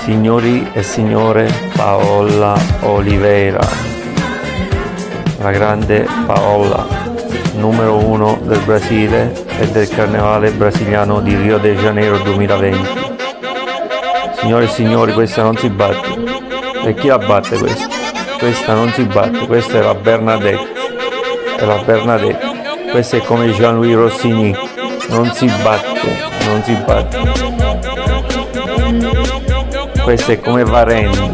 Signori e signore, Paola Oliveira, la grande Paola, numero 1 del Brasile e del Carnevale brasiliano di Rio de Janeiro 2020. Signore e signori, questa non si batte. E chi la batte questa? Questa non si batte, questa è la Bernadette. È la Bernadette. Questa è come Jean-Louis Rossini. Non si batte, non si batte. Questa è come Varenne.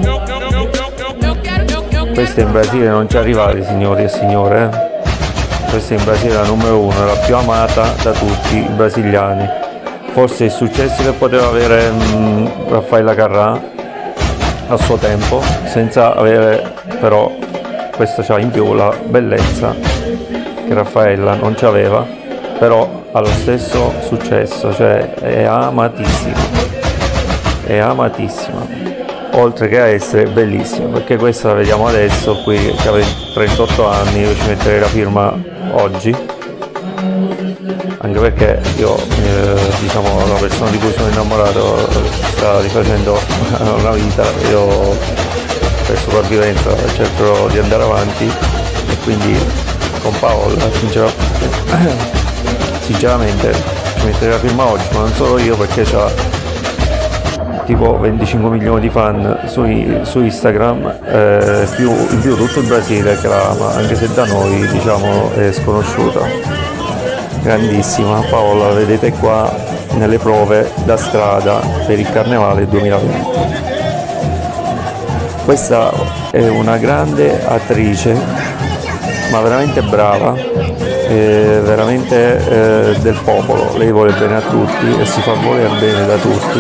Questa in Brasile non ci arrivate, signori e signore. Questa in Brasile è la numero 1, la più amata da tutti i brasiliani. Forse il successo che poteva avere Raffaella Carrà a suo tempo, senza avere però, questa c'ha in più la bellezza che Raffaella non c'aveva, però ha lo stesso successo, cioè è amatissima. È amatissima, oltre che a essere bellissima, perché questa la vediamo adesso qui che ha 38 anni. Io ci metterei la firma oggi, anche perché io diciamo la persona di cui sono innamorato sta rifacendo una vita, io per sopravvivenza cerco di andare avanti e quindi con Paola sinceramente ci metterei la firma oggi, ma non solo io, perché c'ha tipo 25 milioni di fan su Instagram, in più tutto il Brasile che la ama, anche se da noi diciamo è sconosciuta. Grandissima Paola, la vedete qua nelle prove da strada per il Carnevale 2020. Questa è una grande attrice, ma veramente brava, veramente del popolo. Lei vuole bene a tutti e si fa voler bene da tutti.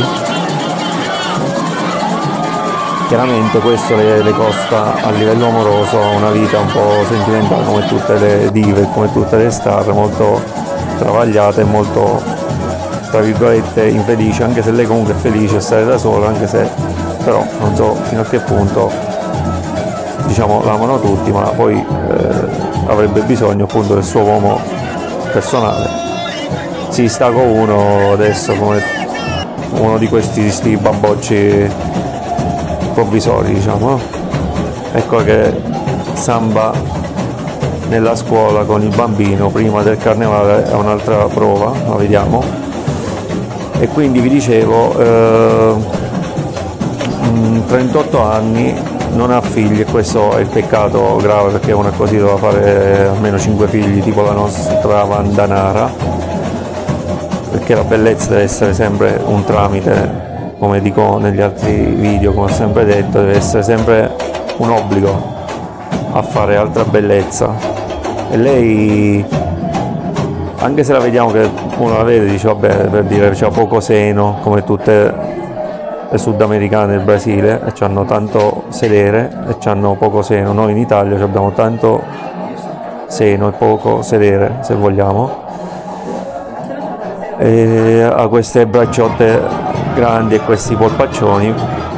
Chiaramente questo le costa a livello amoroso una vita un po' sentimentale, come tutte le dive, come tutte le star, molto travagliate e molto, tra virgolette, infelice, anche se lei comunque è felice a stare da sola, anche se però non so fino a che punto diciamo l'amano tutti, ma poi avrebbe bisogno appunto del suo uomo personale. Si sta con uno adesso, come uno di questi bambocci provvisori, diciamo, no? Ecco che samba nella scuola con il bambino prima del Carnevale è un'altra prova, la vediamo. E quindi vi dicevo, 38 anni, non ha figli, e questo è il peccato grave, perché uno così doveva fare almeno 5 figli, tipo la nostra Vandanara, perché la bellezza deve essere sempre un tramite. Come dico negli altri video, come ho sempre detto, deve essere sempre un obbligo a fare altra bellezza. E lei, anche se la vediamo che uno la vede, dice vabbè, per dire c'ha poco seno, come tutte le sudamericane del Brasile, e hanno tanto sedere e hanno poco seno. Noi in Italia abbiamo tanto seno e poco sedere, se vogliamo, e ha queste bracciotte grandi e questi polpaccioni,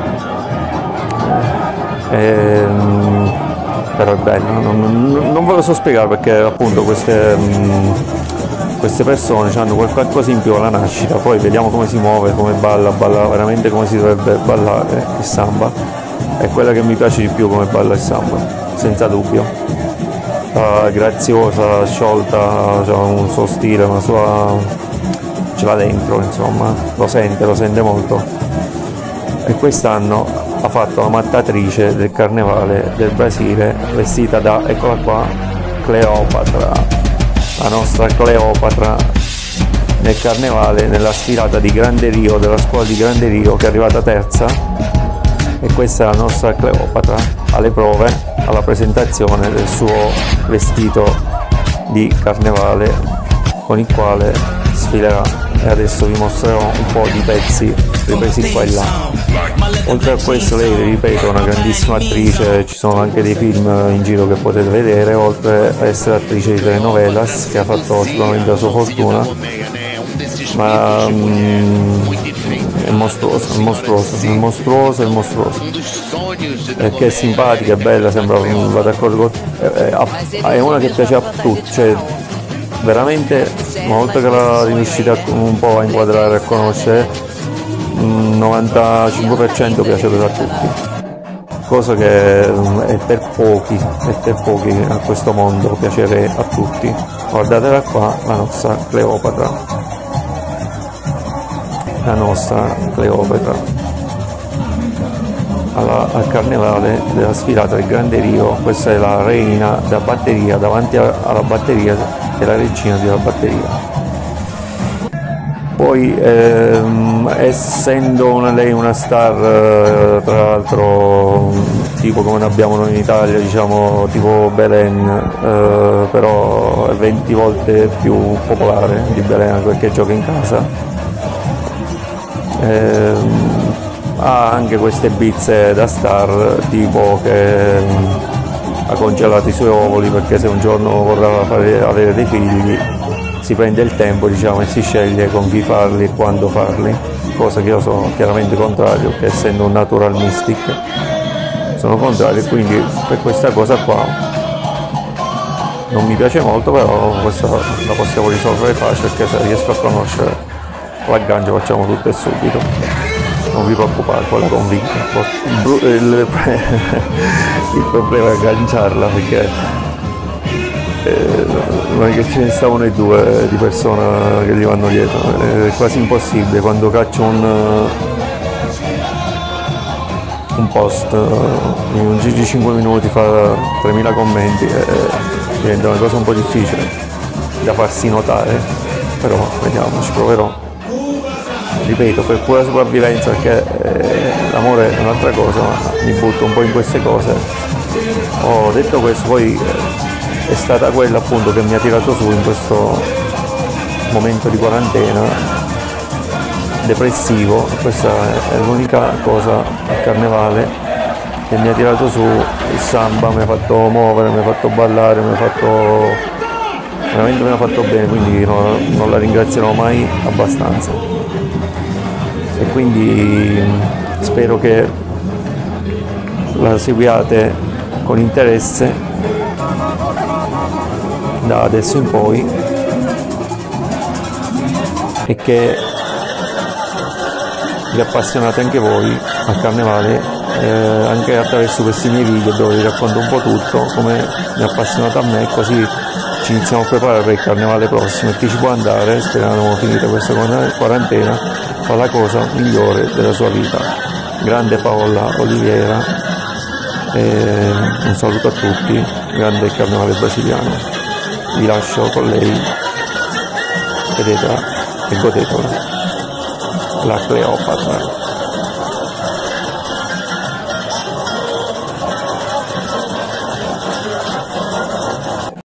però è bello, non ve lo so spiegare, perché appunto queste persone hanno qualcosa in più alla nascita. Poi vediamo come si muove, come balla veramente come si dovrebbe ballare il samba. È quella che mi piace di più come balla il samba, senza dubbio. Graziosa, sciolta, ha un suo stile, una sua, ce l'ha dentro, insomma, lo sente molto. E quest'anno ha fatto la mattatrice del Carnevale del Brasile, vestita da, eccola qua, Cleopatra, la nostra Cleopatra nel Carnevale, nella sfilata di Grande Rio, della scuola di Grande Rio, che è arrivata terza. E questa è la nostra Cleopatra alle prove, alla presentazione del suo vestito di Carnevale con il quale sfilerà. E adesso vi mostrerò un po' di pezzi ripresi qua e là. Oltre a questo, lei, ripeto, è una grandissima attrice, ci sono anche dei film in giro che potete vedere, oltre a essere attrice di telenovelas, che ha fatto sicuramente la sua fortuna, ma è mostruosa, e che è simpatica, è bella, sembra, va d'accordo è una che piace a tutti, cioè veramente, una volta che l'ha riuscita un po' a inquadrare, a conoscere, 95% piace per a tutti, cosa che è per pochi a questo mondo piacere a tutti. Guardatela qua, la nostra Cleopatra. Al carnevale della sfilata del Grande Rio, questa è la reina da batteria, davanti alla batteria è la regina della batteria. Poi essendo lei una star, tra l'altro tipo come ne abbiamo noi in Italia, diciamo tipo Belen, però è 20 volte più popolare di Belen perché gioca in casa. Ha anche queste bizze da star, tipo che ha congelato i suoi ovuli perché se un giorno vorrà avere dei figli si prende il tempo, diciamo, e si sceglie con chi farli e quando farli, cosa che io sono chiaramente contrario, che essendo un natural mystic sono contrario, e quindi per questa cosa qua non mi piace molto, però questa la possiamo risolvere facile, perché se riesco a conoscere l'aggancio facciamo tutto e subito, non vi preoccupate, con la convinta. Il problema è agganciarla, perché non è che ce ne stavano i due di persona che gli vanno dietro, è quasi impossibile. Quando caccio un post in un giro di 5 minuti fa 3000 commenti, diventa una cosa un po' difficile da farsi notare, però vediamo, ci proverò. Ripeto, per pura sopravvivenza, perché l'amore è un'altra cosa, ma mi butto un po' in queste cose. Ho detto questo, poi è stata quella appunto che mi ha tirato su in questo momento di quarantena depressivo. Questa è l'unica cosa a carnevale che mi ha tirato su. Il samba mi ha fatto muovere, mi ha fatto ballare, veramente mi ha fatto bene, quindi non la ringrazierò mai abbastanza. E quindi spero che la seguiate con interesse da adesso in poi, e che vi appassionate anche voi al carnevale, anche attraverso questi miei video dove vi racconto un po' tutto, come mi ha appassionato a me, così ci iniziamo a preparare per il carnevale prossimo, e chi ci può andare, speriamo finita questa quarantena, fa la cosa migliore della sua vita. Grande Paola Oliveira, un saluto a tutti, grande carnevale brasiliano. Vi lascio con lei, vedetela e godetela, la Cleopatra.